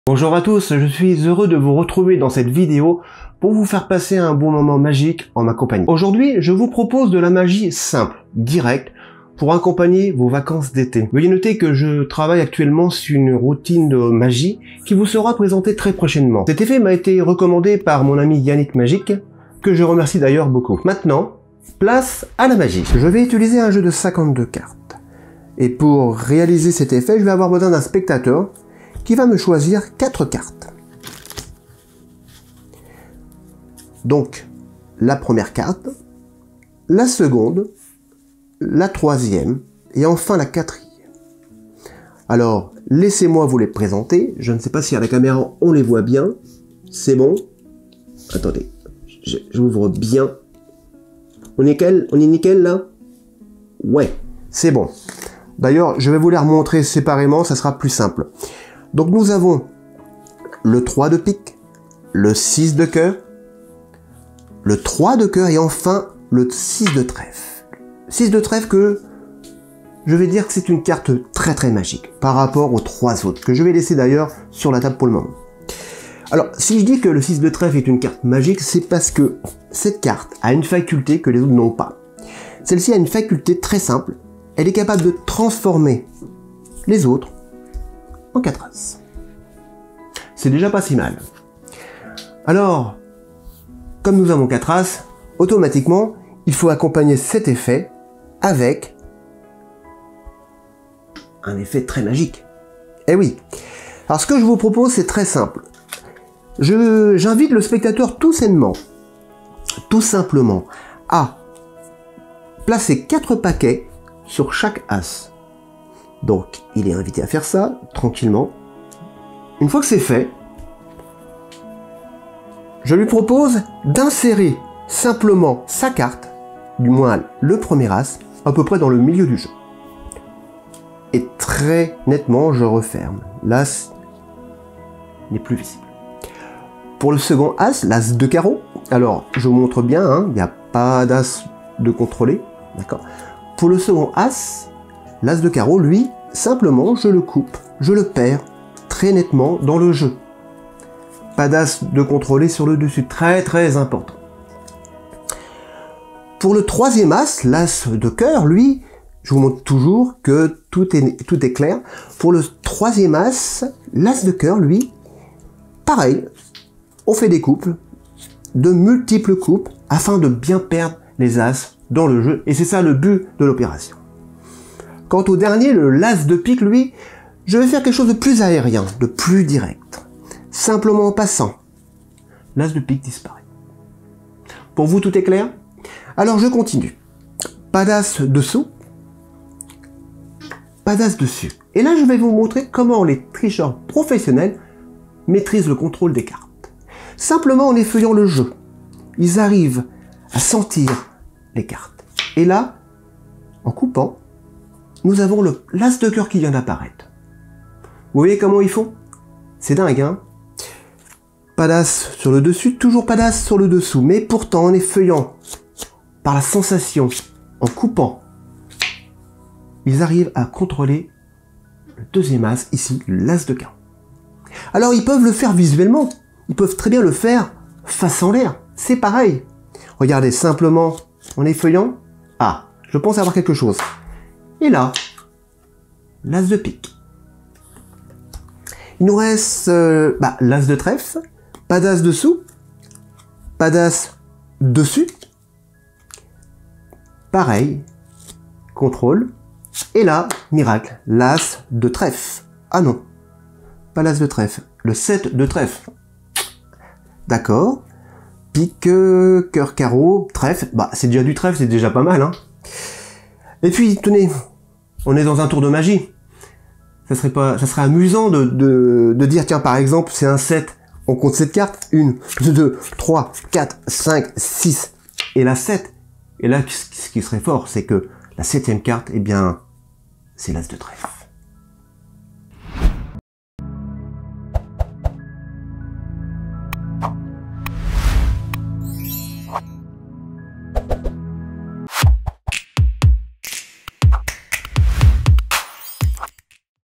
Bonjour à tous, je suis heureux de vous retrouver dans cette vidéo pour vous faire passer un bon moment magique en ma compagnie. Aujourd'hui, je vous propose de la magie simple, directe, pour accompagner vos vacances d'été. Veuillez noter que je travaille actuellement sur une routine de magie qui vous sera présentée très prochainement. Cet effet m'a été recommandé par mon ami Yannick Magique, que je remercie d'ailleurs beaucoup. Maintenant, place à la magie. Je vais utiliser un jeu de 52 cartes. Et pour réaliser cet effet, je vais avoir besoin d'un spectateur qui va me choisir 4 cartes. Donc, la première carte, la seconde, la troisième, et enfin la quatrième. Alors, laissez-moi vous les présenter. Je ne sais pas si à la caméra on les voit bien. C'est bon. Attendez, j'ouvre bien. On est nickel là? Ouais, c'est bon. D'ailleurs, je vais vous les remontrer séparément, ça sera plus simple. Donc nous avons le 3 de pique, le 6 de cœur, le 3 de cœur et enfin le 6 de trèfle. 6 de trèfle que je vais dire que c'est une carte très magique par rapport aux 3 autres, que je vais laisser d'ailleurs sur la table pour le moment. Alors si je dis que le 6 de trèfle est une carte magique, c'est parce que cette carte a une faculté que les autres n'ont pas. Celle-ci a une faculté très simple, elle est capable de transformer les autres en 4 as. C'est déjà pas si mal. Alors, comme nous avons 4 as, automatiquement, il faut accompagner cet effet avec un effet très magique. Eh oui. Alors ce que je vous propose, c'est très simple. J'invite le spectateur tout simplement, à placer 4 paquets sur chaque as. Donc, il est invité à faire ça, tranquillement. Une fois que c'est fait, je lui propose d'insérer simplement sa carte, du moins le premier as, à peu près dans le milieu du jeu. Et très nettement, je referme. L'as n'est plus visible. Pour le second as, l'as de carreau, alors, je vous montre bien, hein, il n'y a pas d'as de contrôler, d'accord. Pour le second as, l'as de carreau, lui, simplement, je le coupe, je le perds très nettement dans le jeu. Pas d'as de contrôler sur le dessus, très important. Pour le troisième as, l'as de cœur, lui, je vous montre toujours que tout est clair. Pour le troisième as, l'as de cœur, lui, pareil, on fait des coupes, de multiples coupes, afin de bien perdre les as dans le jeu, et c'est ça le but de l'opération. Quant au dernier, le l'as de pique, lui, je vais faire quelque chose de plus aérien, de plus direct. Simplement en passant, l'as de pique disparaît. Pour vous, tout est clair? Alors je continue. Pas d'as dessous, pas d'as dessus. Et là, je vais vous montrer comment les tricheurs professionnels maîtrisent le contrôle des cartes. Simplement en effeuillant le jeu, ils arrivent à sentir les cartes. Et là, en coupant, nous avons le l'as de cœur qui vient d'apparaître. Vous voyez comment ils font? C'est dingue, hein? Pas d'as sur le dessus, toujours pas d'as sur le dessous, mais pourtant en effeuillant, par la sensation, en coupant, ils arrivent à contrôler le deuxième as, ici, l'as de carreau. Alors ils peuvent le faire visuellement, ils peuvent très bien le faire face en l'air, c'est pareil. Regardez simplement en effeuillant, ah, je pense avoir quelque chose. Et là, l'as de pique. Il nous reste l'as de trèfle, pas d'as dessous, pas d'as dessus. Pareil, contrôle. Et là, miracle, l'as de trèfle. Ah non, pas l'as de trèfle, le 7 de trèfle. D'accord. Pique, cœur, carreau, trèfle. Bah, c'est déjà du trèfle, c'est déjà pas mal, hein. Et puis, tenez, on est dans un tour de magie. Ça serait amusant de dire, tiens, par exemple, c'est un 7. On compte cette carte. 1, 2, 3, 4, 5, 6. Et la 7. Et là, ce qui serait fort, c'est que la 7e carte, eh bien, c'est l'as de trèfle.